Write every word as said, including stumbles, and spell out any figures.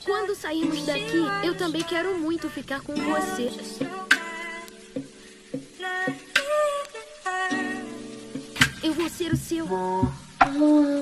Quando sairmos daqui, eu também quero muito ficar com você. Eu vou ser o seu